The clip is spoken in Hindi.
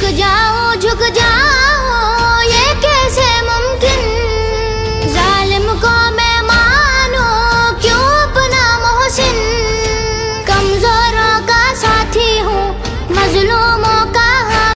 झुक जाऊं ये कैसे मुमकिन। जालिम को मैं मानूं क्यों अपना मोहसिन। कमजोरों का साथी हूँ मजलूमों